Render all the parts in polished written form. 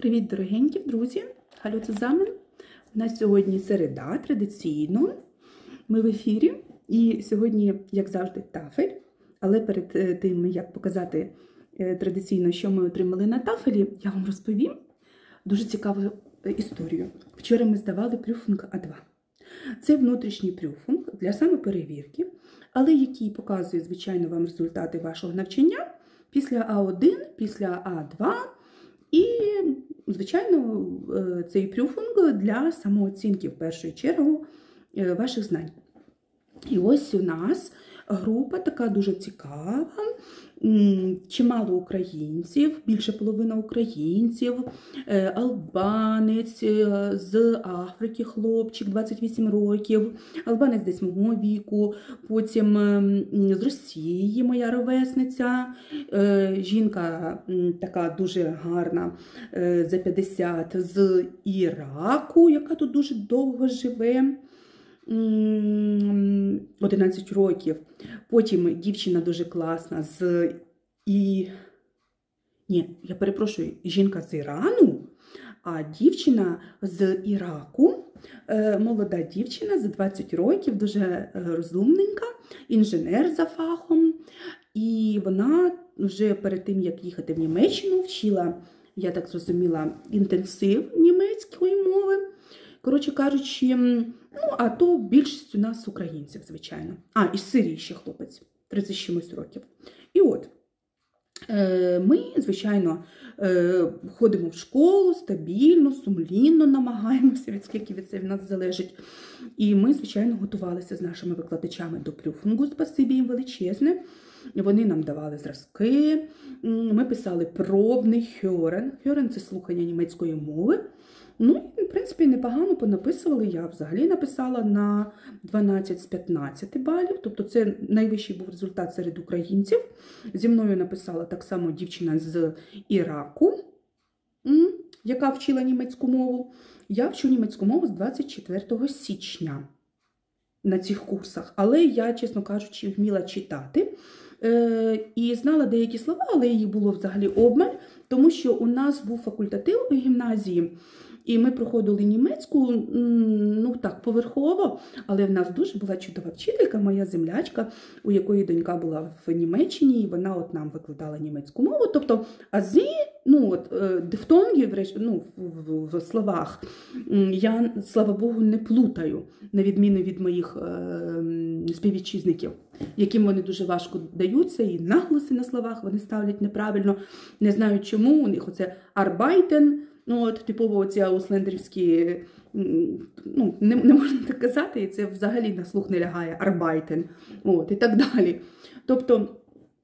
Привіт, дорогенькі друзі! Hallo zusammen! У нас сьогодні середа, традиційно. Ми в ефірі. І сьогодні, як завжди, тафель. Але перед тим, як показати традиційно, що ми отримали на тафелі, я вам розповім дуже цікаву історію. Вчора ми здавали прюфунг А2. Це внутрішній прюфунг для самоперевірки, але який показує, звичайно, вам результати вашого навчання після А1, після А2. І, звичайно, цей прюфунг для самооцінки, в першу чергу, ваших знань. І ось у нас група така дуже цікава, чимало українців, більше половина українців, албанець з Африки, хлопчик, 28 років, албанець десь мого віку, потім з Росії моя ровесниця, жінка така дуже гарна, за 50, з Іраку, яка тут дуже довго живе. 11 років. Потім дівчина дуже класна жінка з Ірану, а дівчина з Іраку, молода дівчина за 20 років, дуже розумненька, інженер за фахом. І вона вже перед тим, як їхати в Німеччину, вчила, я так зрозуміла, інтенсив німецької мови. Коротше кажучи, а то більшість у нас українців, звичайно. Із Сирії ще хлопець, 30 років. І от, ми, звичайно, ходимо в школу стабільно, сумлінно намагаємося, скільки від це в нас залежить. І ми, звичайно, готувалися з нашими викладачами до прюфунгу, спасибі їм величезне. Вони нам давали зразки, ми писали пробний хьорен. Хьорен – це слухання німецької мови. І, в принципі, непогано понаписували. Я взагалі написала на 12 з 15 балів. Тобто це найвищий був результат серед українців. Зі мною написала так само дівчина з Іраку, яка вчила німецьку мову. Я вчу німецьку мову з 24 січня на цих курсах. Але я, чесно кажучи, вміла читати. І знала деякі слова, але їх було взагалі обмаль, тому що у нас був факультатив у гімназії, і ми проходили німецьку, так, поверхово, але в нас дуже була чудова вчителька, моя землячка, у якої донька була в Німеччині, і вона от нам викладала німецьку мову. Тобто ази, дифтонги в словах я, слава Богу, не плутаю, на відміну від моїх співвітчизників, яким вони дуже важко даються, і наголоси на словах вони ставлять неправильно. Не знаю чому, у них оце «арбайтен», типово оці ауслендерівські, не можна так казати, і це взагалі на слух не лягає, «арбайтен», і так далі. Тобто,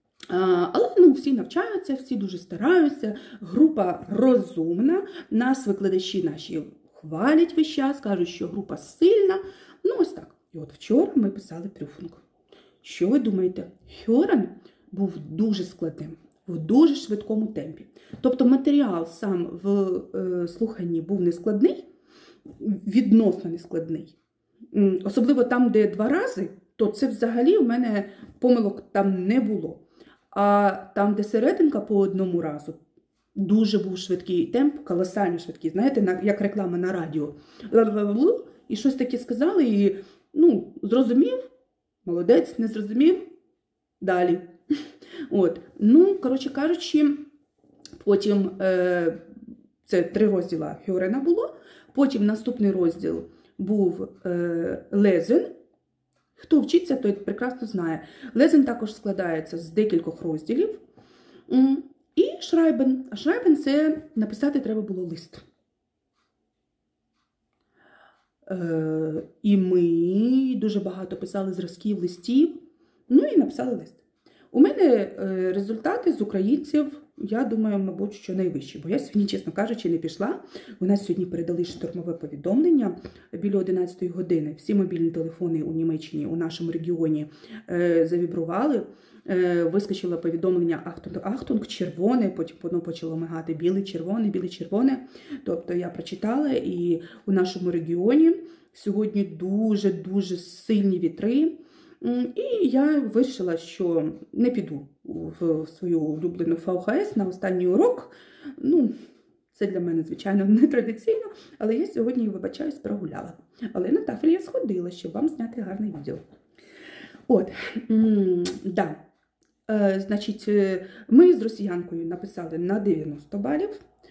але всі навчаються, всі дуже стараються, група розумна, нас викладачі наші хвалять весь час, кажуть, що група сильна, ось так. І от вчора ми писали прюфунг. Що ви думаєте? Хьорен був дуже складним, в дуже швидкому темпі. Тобто матеріал сам в слуханні був нескладний, відносно нескладний. Особливо там, де 2 рази, то це взагалі у мене помилок там не було. А там, де серединка по 1 разу, дуже був швидкий темп, колосально швидкий. Знаєте, як реклама на радіо. І щось таке сказали, і, зрозумів, молодець, не зрозумів, далі. Коротше кажучи, потім це 3 розділа Хьорена було, потім наступний розділ був лезен. Хто вчиться, той прекрасно знає. Лезен також складається з декількох розділів. І шрайбен. А шрайбен – це написати треба було лист. І ми дуже багато писали зразків, листів, і написали лист. У мене результати з українців, я думаю, мабуть, що найвищі, бо я сьогодні, чесно кажучи, не пішла. У нас сьогодні передали штурмове повідомлення біля 11 години. Всі мобільні телефони у Німеччині, у нашому регіоні завібрували. Вискочило повідомлення «Ахтунг, Ахтунг», червоне, потім воно почало мигати біле-червоне. Тобто я прочитала, і у нашому регіоні сьогодні дуже-дуже сильні вітри. І я вирішила, що не піду в свою улюблену ВХС на останній урок. Це для мене, звичайно, не традиційно, але я сьогодні, вибачаюсь, прогуляла. Але на тафель я сходила, щоб вам зняти гарне відео. От, да. Значить, ми з росіянкою написали на 90 балів.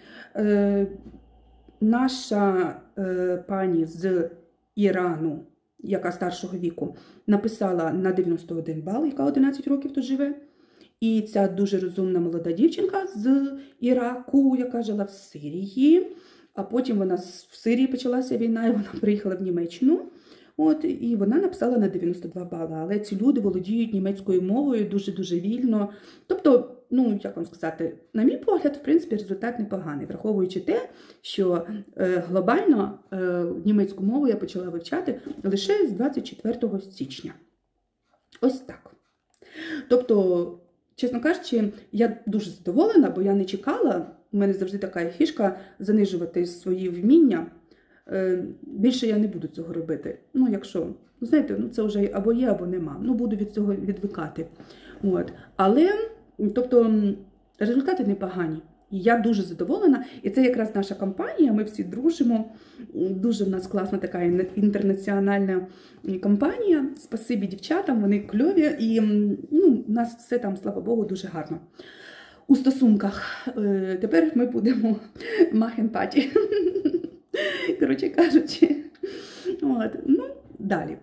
Наша пані з Ірану, яка старшого віку, написала на 91 бал, яка 11 років тут живе. І ця дуже розумна молода дівчинка з Іраку, яка жила в Сирії, а потім в Сирії почалася війна, і вона приїхала в Німеччину. От, і вона написала на 92 бали. Але ці люди володіють німецькою мовою дуже-дуже вільно. Тобто, ну, як вам сказати, на мій погляд, в принципі, результат непоганий, враховуючи те, що глобально німецьку мову я почала вивчати лише з 24 січня. Ось так. Тобто, чесно кажучи, я дуже задоволена, бо я не чекала, у мене завжди така фішка занижувати свої вміння. Більше я не буду цього робити. Ну, якщо, знаєте, ну, це вже або є, або нема. Ну, буду від цього відвикати. От. Але, тобто, результати непогані. І я дуже задоволена. І це якраз наша компанія, ми всі дружимо. Дуже в нас класна така інтернаціональна компанія. Спасибі дівчатам, вони кльові. І ну, у нас все там, слава Богу, дуже гарно. У стосунках. Тепер ми будемо махен-паті. Коротше кажучи. От. Ну, далі.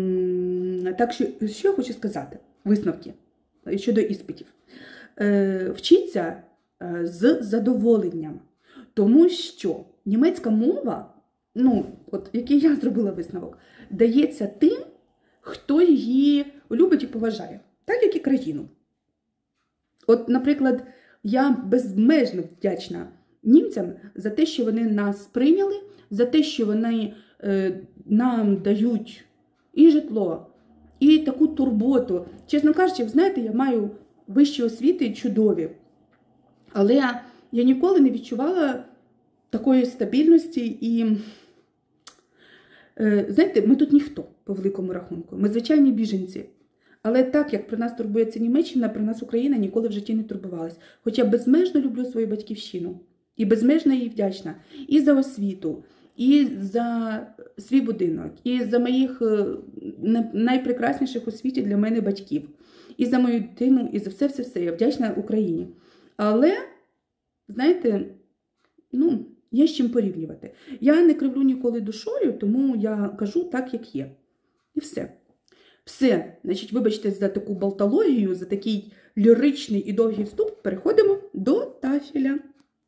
Так що я хочу сказати? Висновки щодо іспитів. Вчіться з задоволенням. Тому що німецька мова, ну, от який я зробила висновок, дається тим, хто її любить і поважає. Так, як і країну. От, наприклад, я безмежно вдячна німцям за те, що вони нас прийняли, за те, що вони нам дають і житло, і таку турботу. Чесно кажучи, знаєте, я маю вищі освіти чудові, але я ніколи не відчувала такої стабільності і, знаєте, ми тут ніхто, по великому рахунку. Ми звичайні біженці. Але так, як про нас турбується Німеччина, про нас Україна ніколи в житті не турбувалась. Хоча безмежно люблю свою батьківщину. І безмежно їй вдячна. І за освіту, і за свій будинок, і за моїх найпрекрасніших у світі для мене батьків. І за мою дитину, і за все-все-все. Я вдячна Україні. Але, знаєте, ну, є з чим порівнювати. Я не кривлю ніколи душою, тому я кажу так, як є. І все. Все, значить, вибачте за таку болтологію, за такий ліричний і довгий вступ, переходимо до тафеля.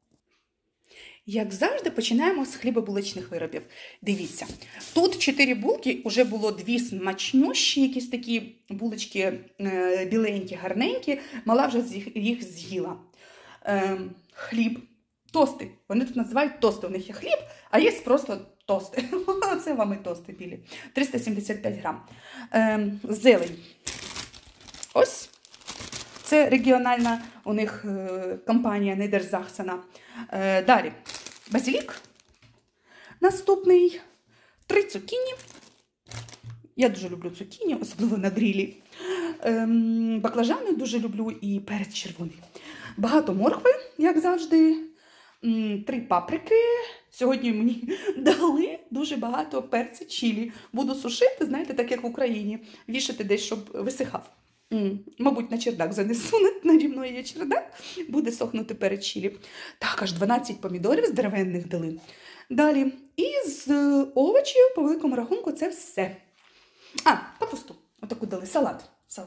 Як завжди, починаємо з хлібобуличних виробів. Дивіться, тут 4 булки, вже було 2 смачнющі, якісь такі булочки біленькі, гарненькі, мала вже їх з'їла. Хліб, тости, вони тут називають тости, у них є хліб, а є просто тости. Це вам і тости білі. 375 грам. Зелень. Ось. Це регіональна у них компанія Нідерзахсена. Далі. Базилік. Наступний. 3 цукіні. Я дуже люблю цукіні, особливо на грилі. Баклажани дуже люблю і перець червоний. Багато моркви, як завжди. 3 паприки. Сьогодні мені дали дуже багато перця чилі. Буду сушити, знаєте, так як в Україні. Вішати десь, щоб висихав. Мабуть, на чердак занесу. Наді мною є чердак. Буде сохнути перець чилі. Так, аж 12 помідорів здоровенних дали. Далі. І з овочів, по великому рахунку, це все. Капусту. Отаку дали. Салат.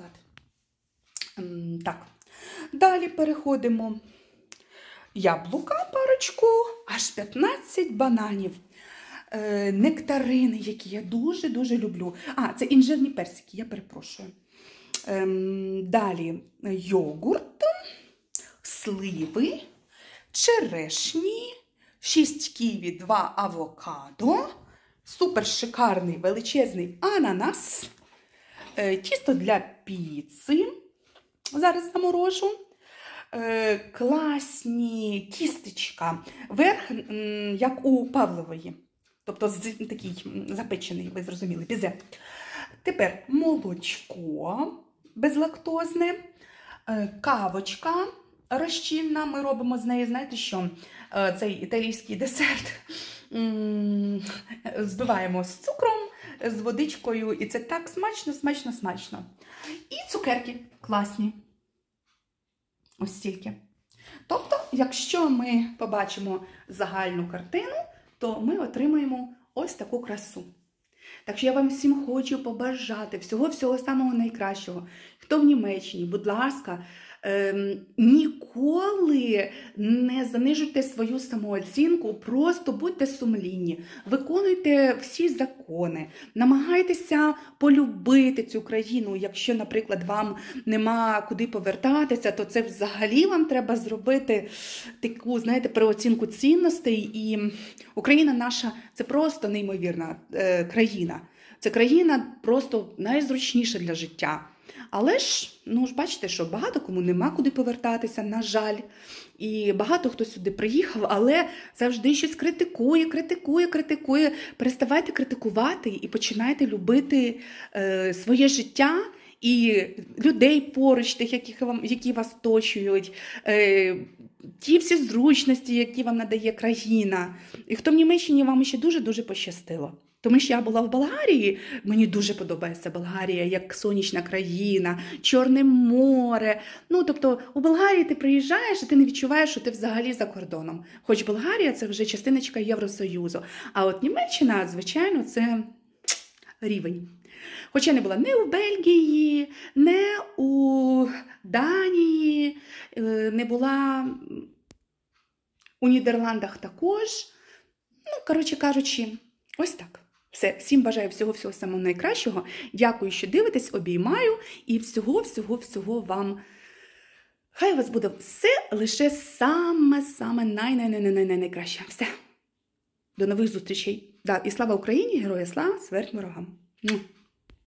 Так. Далі переходимо. Яблука парочку, аж 15 бананів. Нектарини, які я дуже-дуже люблю. Це інжирні персики, я перепрошую. Далі йогурт, сливи, черешні, 6 ківі, 2 авокадо, супер шикарний величезний ананас, тісто для піци, зараз заморожу. Класні тістечка, верх, як у Павлової, тобто такий запечений, ви зрозуміли, бізе. Тепер молочко безлактозне, кавочка розчинна, ми робимо з неї, знаєте що, цей італійський десерт збиваємо з цукром, з водичкою, і це так смачно, смачно, смачно. І цукерки класні. Ось стільки. Тобто, якщо ми побачимо загальну картину, то ми отримаємо ось таку красу. Так що я вам всім хочу побажати всього-всього самого найкращого. Хто в Німеччині, будь ласка, ніколи не занижуйте свою самооцінку, просто будьте сумлінні, виконуйте всі закони, намагайтеся полюбити цю країну. Якщо, наприклад, вам нема куди повертатися, то це взагалі вам треба зробити таку, знаєте, переоцінку цінностей. І Україна наша – це просто неймовірна країна. Це країна просто найзручніша для життя. Але ж, бачите, що багато кому нема куди повертатися, на жаль. І багато хто сюди приїхав, але завжди щось критикує. Переставайте критикувати і починайте любити своє життя і людей поруч, тих, які вас оточують, ті всі зручності, які вам надає країна. І хто в Німеччині, вам ще дуже-дуже пощастило. Тому що я була в Болгарії, мені дуже подобається Болгарія, як сонячна країна, Чорне море. Тобто у Болгарії ти приїжджаєш і ти не відчуваєш, що ти взагалі за кордоном. Хоч Болгарія – це вже частиночка Євросоюзу. А от Німеччина, звичайно, це рівень. Хоча я не була не у Бельгії, не у Данії, не була у Нідерландах також. Коротше кажучи, ось так. Все, всім бажаю всього-всього самого найкращого. Дякую, що дивитесь, обіймаю. І всього-всього-всього вам. Хай у вас буде все лише саме найкраще. Все. До нових зустрічей. І слава Україні, героям слава, смерть ворогам.